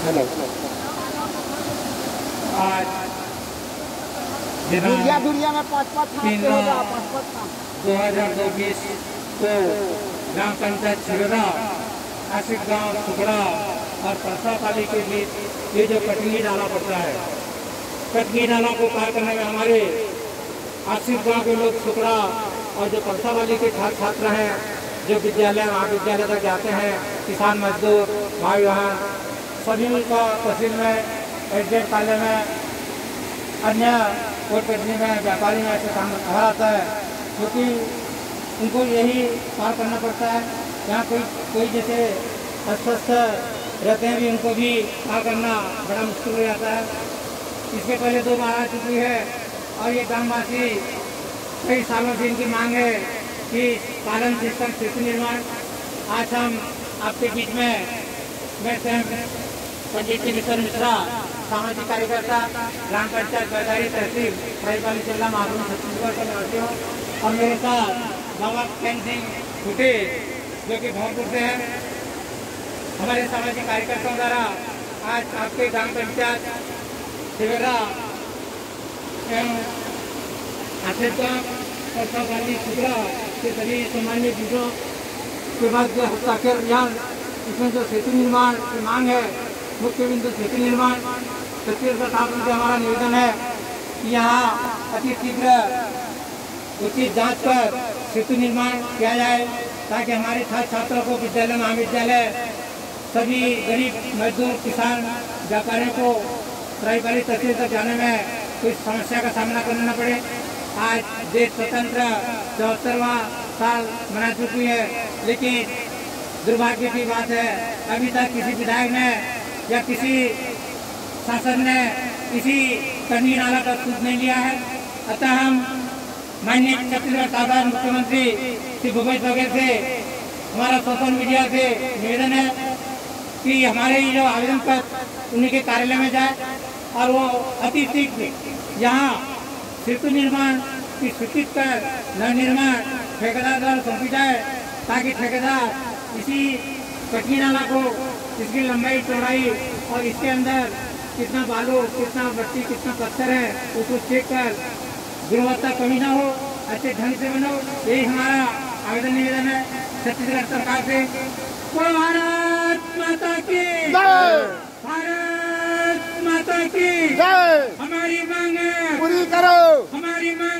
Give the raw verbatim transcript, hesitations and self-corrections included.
आज दुनिया दुनिया में पाँच पाँच दो हजार चौबीस को ग्राम पंचायत छिगरा, आशिक गांव सुगड़ा और परसापाली के बीच ये जो कटनी नाला पड़ता है, कटनी नाला को पार करने में हमारे आशिक गांव के लोग सुगड़ा और जो परसापाली के छात्र छात्र हैं जो विद्यालय महाविद्यालय तक जाते हैं, किसान मजदूर भाई बहन सभी का तहसील में एडजेट काले में अन्य कोर्ट कचहरी में व्यापारी में ऐसे काम आ आता है, क्योंकि उनको यही पार करना पड़ता है। यहाँ कोई कोई जैसे अस्वस्थ रहते हैं भी उनको भी पार करना बड़ा मुश्किल हो जाता है। इसके पहले दो बार आ चुकी है और ये ग्रामवासी कई सालों से इनकी मांग है कि पालन सिस्टम सेतु निर्माण। आज हम आपके बीच में मैं स्वयं पंडित किशोर मिश्रा, सामाजिक कार्यकर्ता, ग्राम पंचायत बाजारी तहसील रायपाली जिला महासमुंद छत्तीसगढ़ के निवासी हूँ और मेरे साथ बाबा कैन सिंह फुटे जो कि भरतपुर से हैं। हमारे सामाजिक कार्यकर्ताओं द्वारा आज आपके ग्राम पंचायत छिगरा एवं परसापाली सुगड़ा के सभी सामान्य चीजों के बाद जो हस्ताक्षर यहाँ इसमें जो सेतु निर्माण की मांग है, मुख्य बिंदु सेतु निर्माण, छत्तीसगढ़ शासन से हमारा निवेदन है कि यहाँ अति शीघ्र उचित जांच कर सेतु निर्माण किया जाए ताकि हमारे छात्र छात्रों को विद्यालय महाविद्यालय सभी गरीब मजदूर किसान व्यापारियों को रायपाली तहसील तक जाने में कोई समस्या का सामना करना न पड़े। आज देश स्वतंत्र चौहत्तरवां साल मना चुकी है, लेकिन दुर्भाग्य की बात है अभी तक किसी विधायक ने या किसी शासन ने किसी कटनी नाला का सूद नहीं लिया है। अतः हम माननीय छत्तीसगढ़ साधारण मुख्यमंत्री श्री भूपेश बघेल से हमारा सोशल मीडिया से निवेदन है कि हमारे ये जो आवेदन पत्र उन्हीं के कार्यालय में जाए और वो अति शीघ्र यहाँ सेतु निर्माण की स्वीकृत कर नव निर्माण ठेकेदार द्वारा सौंपी जाए ताकि ठेकेदार इसी कटनी नाला को, इसकी लंबाई चौड़ाई और इसके अंदर कितना बालू, कितना मट्टी, कितना पत्थर है उसको चेक कर गुणवत्ता कमी ना हो, अच्छे ढंग से बनो। यही हमारा आवेदन निवेदन है छत्तीसगढ़ सरकार से। भारत माता की भारत माता की हमारी मांग पूरी करो, हमारी मांग